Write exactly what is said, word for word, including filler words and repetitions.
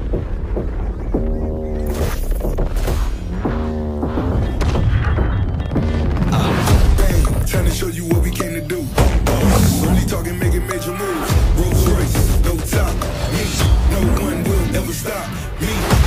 Trying to show you what we came to do. Really talking, making major moves. Rolls Royce, no top. Me, no one will ever stop me.